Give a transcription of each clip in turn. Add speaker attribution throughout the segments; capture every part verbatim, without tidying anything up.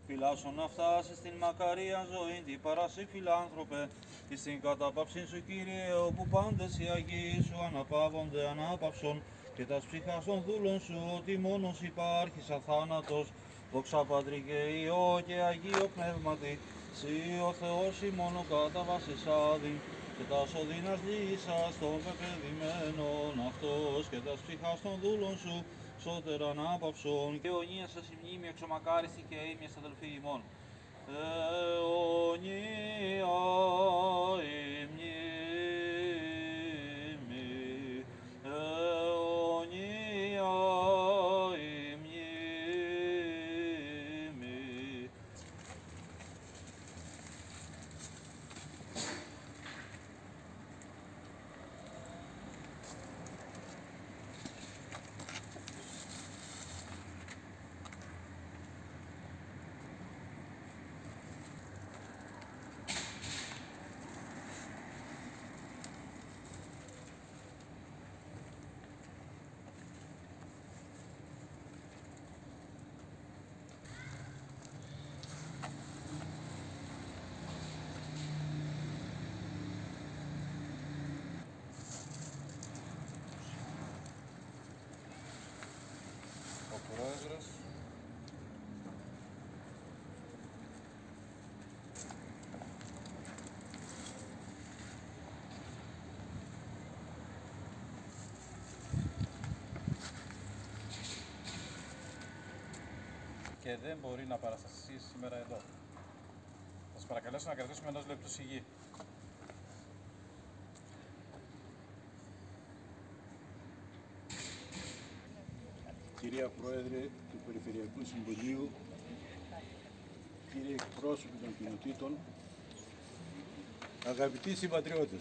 Speaker 1: Φυλάσσον να φτάσεις στην μακαρία ζωή, την παρασύ φιλάνθρωπε, εις την κατάπαυση σου Κύριε, όπου πάντες οι Αγίοι σου αναπαύονται ανάπαυσον, και τας ψυχάς των δούλων σου, ότι μόνος υπάρχεις αθάνατος, δόξα Πατρί και Υιό και Αγίο Πνεύματι, Συ ο Θεός ημών κατά βάσης άδειν, και τας οδύνας λύσας των πεπαιδημένων αυτός, και τας ψυχάς των δούλων σου, σώτερ ανάπαυσον, και αιωνία σας η μνήμη εξομακάριστη και ήμιας αδελφοί ημών. Αιωνία η μνήμη, αιωνία η μνήμη. Ο Πρόεδρος.
Speaker 2: Και δεν μπορεί να παρασταθεί σήμερα εδώ. Θα σας παρακαλέσω να κρατήσουμε ενός λεπτού σιγή.
Speaker 3: Κυρία Πρόεδρε του Περιφερειακού Συμβουλίου, κύριοι εκπρόσωποι των κοινοτήτων, αγαπητοί συμπατριώτες,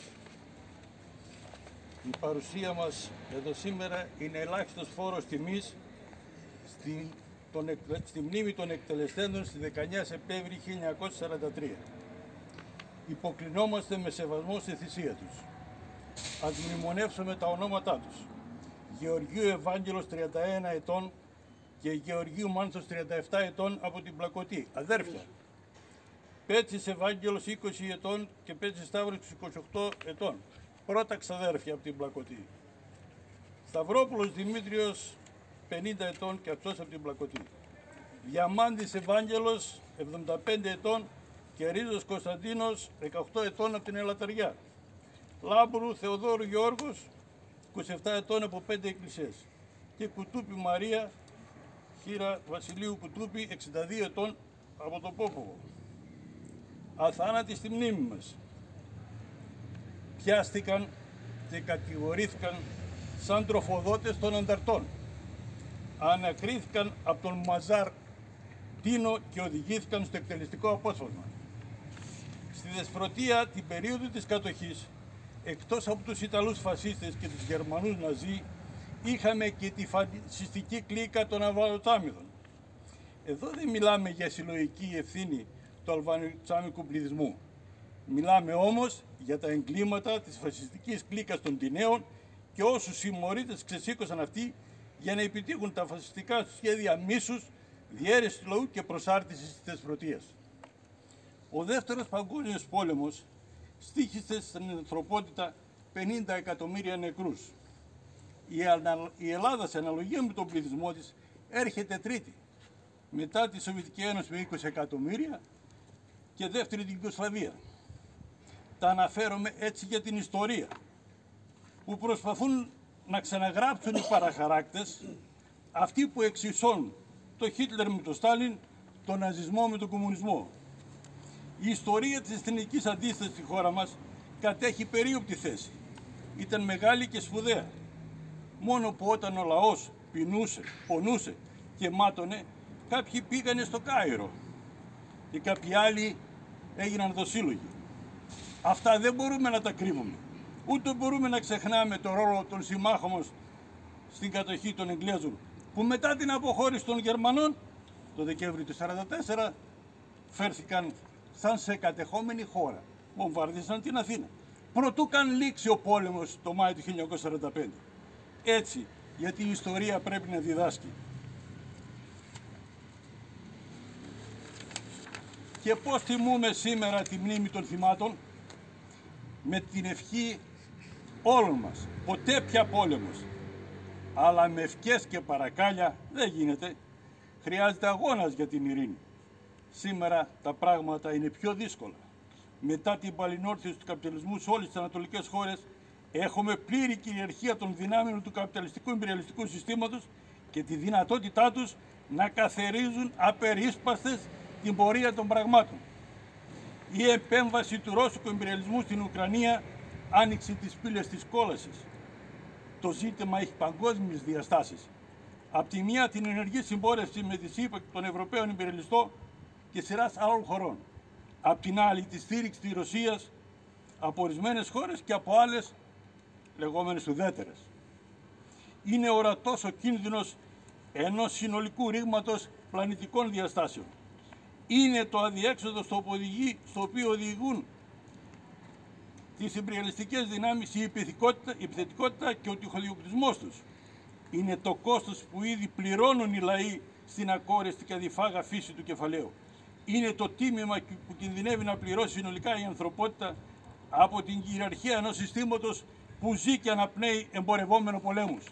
Speaker 3: η παρουσία μας εδώ σήμερα είναι ελάχιστος φόρος τιμής στην, τον, στη μνήμη των εκτελεστέντων στη δεκαεννέα Σεπτέμβρη χίλια εννιακόσια σαράντα τρία. Υποκλεινόμαστε με σεβασμό στη θυσία τους. Ας μνημονεύσουμε τα ονόματά τους. Γεωργίου Ευάγγελος τριάντα ένα ετών και Γεωργίου Μάνθος τριάντα επτά ετών από την Πλακωτή, αδέρφια. Πέτσης Ευάγγελος είκοσι ετών και Πέτσης Σταύρος είκοσι οκτώ ετών, πρώτα ξαδέρφια από την Πλακωτή. Σταυρόπουλος Δημήτριος πενήντα ετών και αυτός από την Πλακωτή. Διαμάντης Ευάγγελος εβδομήντα πέντε ετών και Ρίζος Κωνσταντίνος δεκαοκτώ ετών από την Ελατταριά. Λάμπρου Θεοδόρου Γιώργος είκοσι επτά ετών από πέντε εκκλησίες. Και Κουτούπη Μαρία, χείρα Βασιλείου Κουτούπη, εξήντα δύο ετών από το Πόποβο. Αθάνατοι στη μνήμη μας. Πιάστηκαν και κατηγορήθηκαν σαν τροφοδότες των ανταρτών. Ανακρίθηκαν από τον Μαζάρ Τίνο και οδηγήθηκαν στο εκτελεστικό απόσπασμα. Στη Δεσπρωτεία την περίοδο της κατοχής, εκτός από τους Ιταλούς φασίστες και τους Γερμανούς Ναζί, είχαμε και τη φασιστική κλίκα των Αλβανοτσάμιδων. Εδώ δεν μιλάμε για συλλογική ευθύνη του αλβανοτσάμικου πληθυσμού. Μιλάμε όμως για τα εγκλήματα της φασιστικής κλίκας των Τινέων και όσους συμμορίτες ξεσήκωσαν αυτοί για να επιτύχουν τα φασιστικά σχέδια μίσους, διαίρεσης του λαού και προσάρτησης της Δεσπρωτείας. Ο Δεύτερος Παγκόσμιος Πόλεμος στοίχισε στην ανθρωπότητα πενήντα εκατομμύρια νεκρούς. Η Ελλάδα, σε αναλογία με τον πληθυσμό της, έρχεται τρίτη. Μετά τη Σοβιετική Ένωση με είκοσι εκατομμύρια και δεύτερη την Ιουγκοσλαβία. Τα αναφέρομαι έτσι για την ιστορία, που προσπαθούν να ξαναγράψουν οι παραχαράκτες, αυτοί που εξισώνουν το Χίτλερ με τον Στάλιν, τον ναζισμό με τον κομμουνισμό. Η ιστορία της εθνικής αντίστασης στη χώρα μας κατέχει περίοπτη θέση. Ήταν μεγάλη και σπουδαία. Μόνο που όταν ο λαός πεινούσε, πονούσε και μάτωνε, κάποιοι πήγανε στο Κάιρο και κάποιοι άλλοι έγιναν δοσύλλογοι. Αυτά δεν μπορούμε να τα κρύβουμε. Ούτε μπορούμε να ξεχνάμε το ρόλο των συμμάχων μας στην κατοχή των Εγγλέζων, που μετά την αποχώρηση των Γερμανών το Δεκέμβριο του χίλια εννιακόσια σαράντα τέσσερα φέρθηκαν σαν σε κατεχόμενη χώρα. Βομβαρδίσαν την Αθήνα. Προτού καν λήξει ο πόλεμος το Μάιο του χίλια εννιακόσια σαράντα πέντε. Έτσι, γιατί η ιστορία πρέπει να διδάσκει. Και πώς τιμούμε σήμερα τη μνήμη των θυμάτων? Με την ευχή όλων μας. Ποτέ πια πόλεμος. Αλλά με ευχές και παρακάλια δεν γίνεται. Χρειάζεται αγώνας για την ειρήνη. Σήμερα τα πράγματα είναι πιο δύσκολα. Μετά την παλινόρθωση του καπιταλισμού σε όλες τις ανατολικές χώρες, έχουμε πλήρη κυριαρχία των δυνάμεων του καπιταλιστικού ιμπεριαλιστικού συστήματος και τη δυνατότητά τους να καθαρίζουν απερίσπαστες την πορεία των πραγμάτων. Η επέμβαση του ρώσικου ιμπεριαλισμού στην Ουκρανία άνοιξε τις πύλες της κόλασης. Το ζήτημα έχει παγκόσμιες διαστάσεις. Απ' τη μία την ενεργή συμπόρευση με τη ΣΥΠΑ και τον Ευρωπαίων Ιμπεριαλιστών και σειράς άλλων χωρών. Απ' την άλλη τη στήριξη της Ρωσίας από ορισμένες χώρες και από άλλες λεγόμενες ουδέτερες. Είναι ορατός ο κίνδυνος ενός συνολικού ρήγματος πλανητικών διαστάσεων. Είναι το αδιέξοδο στο, οδηγεί, στο οποίο οδηγούν τις ιμπεριαλιστικές δυνάμεις η επιθετικότητα, η επιθετικότητα και ο τυχοδιοκτισμός τους. Είναι το κόστος που ήδη πληρώνουν οι λαοί στην ακόρεστη και αδιφάγα φύση του κεφαλαίου. Είναι το τίμημα που κινδυνεύει να πληρώσει συνολικά η ανθρωπότητα από την κυριαρχία ενός συστήματος που ζει και αναπνέει εμπορευόμενο πολέμους.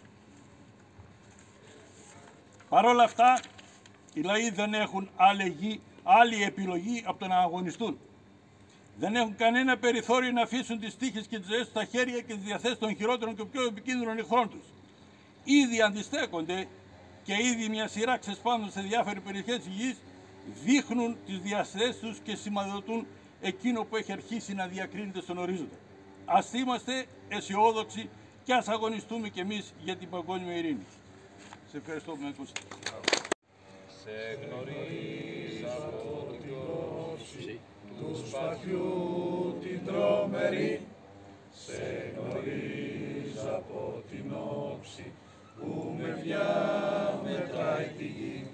Speaker 3: Παρ' όλα αυτά, οι λαοί δεν έχουν άλλη, άλλη επιλογή από το να αγωνιστούν. Δεν έχουν κανένα περιθώριο να αφήσουν τις τύχες και τις ζωές στα χέρια και τις διαθέσεις των χειρότερων και πιο επικίνδυνων εχθρών τους. Ήδη αντιστέκονται και ήδη μια σειρά ξεσπάνων σε διάφορες περιοχές της γης δείχνουν τις διαθέσεις τους και σηματοδοτούν εκείνο που έχει αρχίσει να διακρίνεται στον ορίζοντα. Ας είμαστε αισιόδοξοι και ας αγωνιστούμε κι εμείς για την παγκόσμια ειρήνη. Σε ευχαριστώ που με ακούσατε.
Speaker 4: Σε γνωρίζω από την όψη του σπαθιού την τρομερή. Σε γνωρίζω από την όψη που με διάμετράει τη γη.